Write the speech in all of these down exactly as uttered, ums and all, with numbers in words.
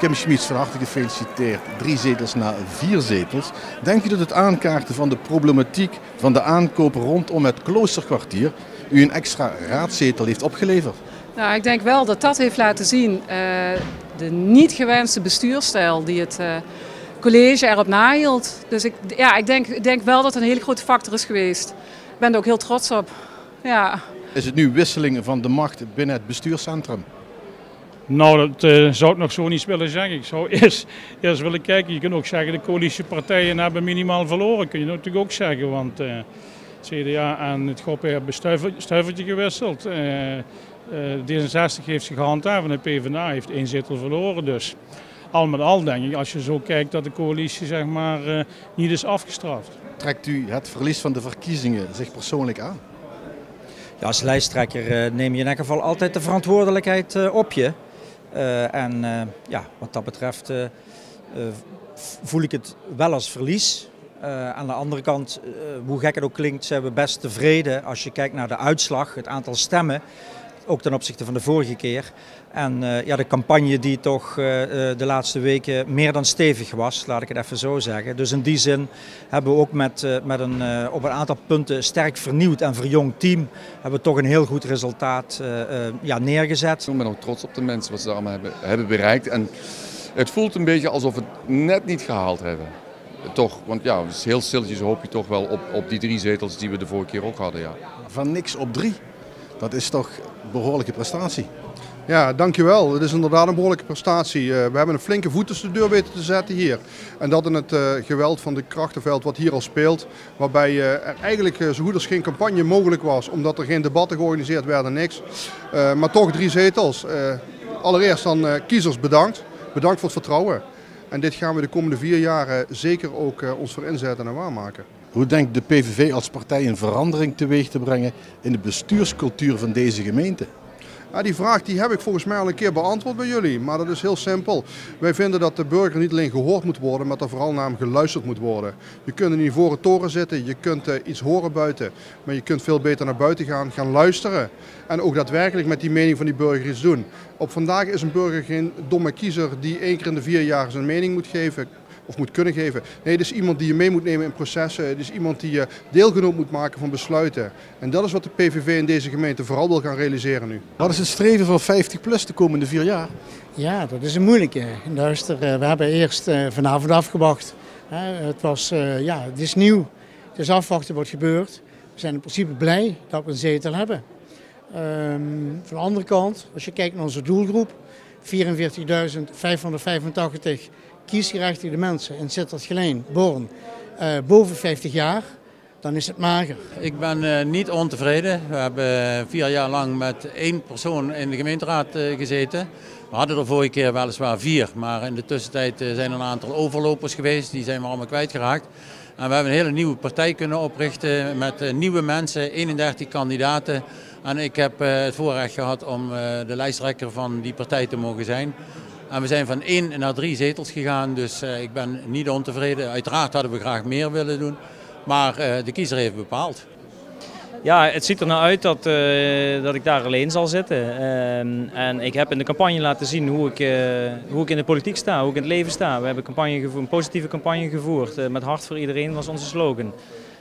Kim Schmieds, van harte gefeliciteerd. Drie zetels naar vier zetels. Denk u dat het aankaarten van de problematiek van de aankoop rondom het Kloosterkwartier u een extra raadzetel heeft opgeleverd? Nou, ik denk wel dat dat heeft laten zien uh, de niet gewenste bestuursstijl die het uh, college erop nahield. Dus ik, ja, ik, denk, ik denk wel dat het een hele grote factor is geweest. Ik ben er ook heel trots op. Ja. Is het nu wisseling van de macht binnen het bestuurscentrum? Nou, dat uh, zou ik nog zo niet willen zeggen. Ik zou eerst, eerst willen kijken. Je kunt ook zeggen, de coalitiepartijen hebben minimaal verloren. Kun je natuurlijk ook zeggen, want uh, het C D A en het G O P hebben stuiver, stuivertje gewisseld. Uh, uh, D zesenzestig heeft zich gehandhaafd en de PvdA heeft één zetel verloren. Dus al met al denk ik, als je zo kijkt, dat de coalitie zeg maar uh, niet is afgestraft. Trekt u het verlies van de verkiezingen zich persoonlijk aan? Ja, als lijsttrekker uh, neem je in elk geval altijd de verantwoordelijkheid uh, op je. Uh, en uh, ja, wat dat betreft uh, uh, voel ik het wel als verlies. Uh, aan de andere kant, uh, hoe gek het ook klinkt, zijn we best tevreden als je kijkt naar de uitslag, het aantal stemmen. Ook ten opzichte van de vorige keer. En uh, ja, de campagne die toch uh, de laatste weken meer dan stevig was, laat ik het even zo zeggen. Dus in die zin hebben we ook met, uh, met een, uh, op een aantal punten sterk vernieuwd en verjongd team, hebben we toch een heel goed resultaat uh, uh, ja, neergezet. Ik ben ook trots op de mensen wat ze allemaal hebben, hebben bereikt. En het voelt een beetje alsof we het net niet gehaald hebben. Toch, want ja, het is heel stilletjes hoop je toch wel op, op die drie zetels die we de vorige keer ook hadden. Ja. Van niks op drie. Dat is toch een behoorlijke prestatie? Ja, dankjewel. Het is inderdaad een behoorlijke prestatie. Uh, we hebben een flinke voet tussen de deur weten te zetten hier. En dat in het uh, geweld van de krachtenveld wat hier al speelt. Waarbij uh, er eigenlijk uh, zo goed als geen campagne mogelijk was. Omdat er geen debatten georganiseerd werden, niks. Uh, maar toch drie zetels. Uh, allereerst dan uh, kiezers bedankt. Bedankt voor het vertrouwen. En dit gaan we de komende vier jaar uh, zeker ook uh, ons voor inzetten en waarmaken. Hoe denkt de P V V als partij een verandering teweeg te brengen in de bestuurscultuur van deze gemeente? Ja, die vraag die heb ik volgens mij al een keer beantwoord bij jullie, maar dat is heel simpel. Wij vinden dat de burger niet alleen gehoord moet worden, maar dat vooral naar hem geluisterd moet worden. Je kunt in een ivoren toren zitten, je kunt uh, iets horen buiten, maar je kunt veel beter naar buiten gaan, gaan luisteren. En ook daadwerkelijk met die mening van die burger iets doen. Op vandaag is een burger geen domme kiezer die één keer in de vier jaar zijn mening moet geven. Of moet kunnen geven. Nee, het is iemand die je mee moet nemen in processen. Het is iemand die je deelgenoot moet maken van besluiten. En dat is wat de P V V in deze gemeente vooral wil gaan realiseren nu. Wat is het streven van vijftig plus de komende vier jaar? Ja, dat is een moeilijke. Luister, we hebben eerst vanavond afgewacht. Het was, ja, het is nieuw. Het is afwachten wat gebeurt. We zijn in principe blij dat we een zetel hebben. Um, van de andere kant, als je kijkt naar onze doelgroep, vierenveertigduizend vijfhonderdvijfentachtig kiesgerechtigde mensen in Sittard-Geleen, Born, uh, boven vijftig jaar, dan is het mager. Ik ben uh, niet ontevreden. We hebben vier jaar lang met één persoon in de gemeenteraad uh, gezeten. We hadden er vorige keer weliswaar vier, maar in de tussentijd uh, zijn er een aantal overlopers geweest. Die zijn we allemaal kwijtgeraakt. En we hebben een hele nieuwe partij kunnen oprichten met uh, nieuwe mensen, eenendertig kandidaten. En ik heb uh, het voorrecht gehad om uh, de lijsttrekker van die partij te mogen zijn. En we zijn van één naar drie zetels gegaan, dus uh, ik ben niet ontevreden. Uiteraard hadden we graag meer willen doen, maar uh, de kiezer heeft bepaald. Ja, het ziet er nou uit dat, uh, dat ik daar alleen zal zitten. Uh, en ik heb in de campagne laten zien hoe ik, uh, hoe ik in de politiek sta, hoe ik in het leven sta. We hebben campagne gevoerd, een positieve campagne gevoerd. Uh, met hart voor iedereen was onze slogan.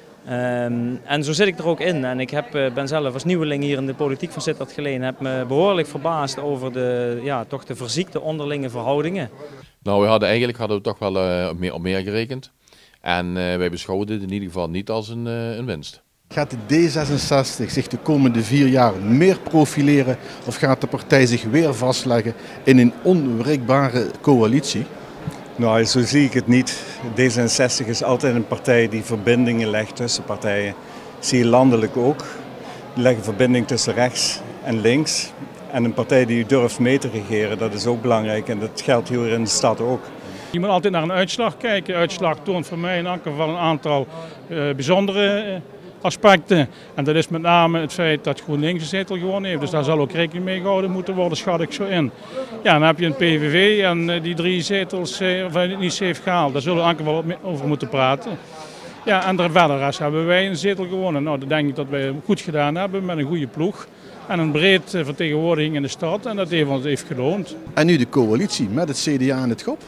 Um, en zo zit ik er ook in. En ik heb, uh, ben zelf als nieuweling hier in de politiek van Sittard-Geleen heb me behoorlijk verbaasd over de, ja, toch de verziekte onderlinge verhoudingen. Nou, we hadden eigenlijk hadden we toch wel uh, op, meer, op meer gerekend. En uh, wij beschouwden het in ieder geval niet als een, uh, een winst. Gaat de D zesenzestig zich de komende vier jaar meer profileren of gaat de partij zich weer vastleggen in een onwrikbare coalitie? Nou, zo zie ik het niet. D zesenzestig is altijd een partij die verbindingen legt tussen partijen. Zie je landelijk ook. Die leggen verbinding tussen rechts en links. En een partij die durft mee te regeren, dat is ook belangrijk. En dat geldt hier in de stad ook. Je moet altijd naar een uitslag kijken. Uitslag toont voor mij in elk geval een aantal uh, bijzondere uh, aspecten. En dat is met name het feit dat GroenLinks een zetel gewonnen heeft. Dus daar zal ook rekening mee gehouden moeten worden, schat ik zo in. Ja, dan heb je een P V V en uh, die drie zetels uh, of niet heeft gehaald. Daar zullen we elke geval over moeten praten. Ja, en verder rest hebben wij een zetel gewonnen. Nou, dat denk ik dat wij goed gedaan hebben met een goede ploeg. En een breed vertegenwoordiging in de stad. En dat heeft ons heeft geloond. En nu de coalitie met het C D A en het G O P?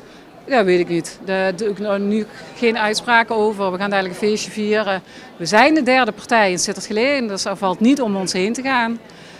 Ja, weet ik niet. Daar doe ik nou nu geen uitspraken over. We gaan eigenlijk een feestje vieren. We zijn de derde partij in Sittard-Geleen, dus er valt niet om ons heen te gaan.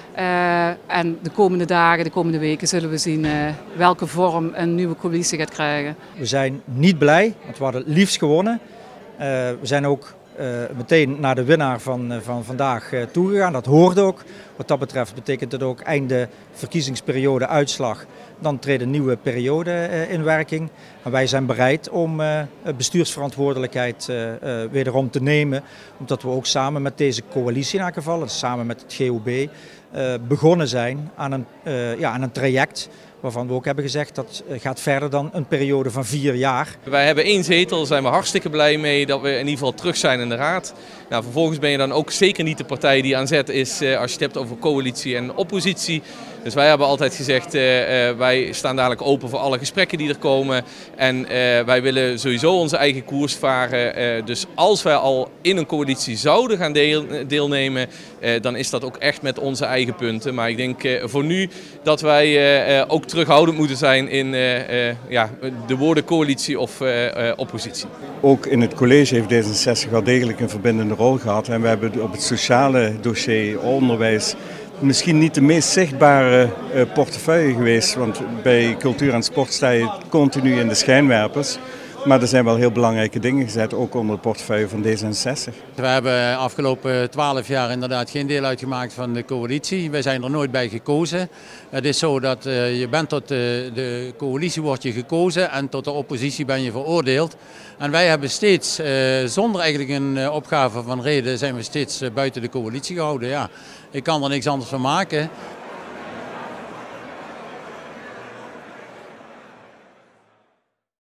Uh, en de komende dagen, de komende weken zullen we zien uh, welke vorm een nieuwe coalitie gaat krijgen. We zijn niet blij, want we hadden het liefst gewonnen. Uh, we zijn ook uh, meteen naar de winnaar van, uh, van vandaag uh, toegegaan. Dat hoort ook. Wat dat betreft betekent het ook einde verkiezingsperiode uitslag. Dan treedt een nieuwe periode uh, in werking. En wij zijn bereid om uh, bestuursverantwoordelijkheid uh, uh, wederom te nemen. Omdat we ook samen met deze coalitie in elk geval, en samen met het G O B, uh, begonnen zijn aan een, uh, ja, aan een traject. Waarvan we ook hebben gezegd dat gaat verder dan een periode van vier jaar. Wij hebben één zetel, daar zijn we hartstikke blij mee dat we in ieder geval terug zijn in de raad. Nou, vervolgens ben je dan ook zeker niet de partij die aan zet is als je het hebt over coalitie en oppositie. Dus wij hebben altijd gezegd, uh, uh, wij staan dadelijk open voor alle gesprekken die er komen. En uh, wij willen sowieso onze eigen koers varen. Uh, dus als wij al in een coalitie zouden gaan deel, deelnemen, uh, dan is dat ook echt met onze eigen punten. Maar ik denk uh, voor nu dat wij uh, uh, ook terughoudend moeten zijn in uh, uh, ja, de woorden coalitie of uh, uh, oppositie. Ook in het college heeft D zesenzestig wel degelijk een verbindende rol gehad. En we hebben op het sociale dossier, onderwijs, misschien niet de meest zichtbare uh, portefeuille geweest. Want bij cultuur en sport sta je continu in de schijnwerpers. Maar er zijn wel heel belangrijke dingen gezet, ook onder de portefeuille van D zesenzestig. We hebben afgelopen twaalf jaar inderdaad geen deel uitgemaakt van de coalitie. Wij zijn er nooit bij gekozen. Het is zo dat uh, je bent tot de, de coalitie wordt je gekozen en tot de oppositie ben je veroordeeld. En wij hebben steeds, uh, zonder eigenlijk een uh, opgave van reden, zijn we steeds uh, buiten de coalitie gehouden. Ja. Ik kan er niks anders van maken.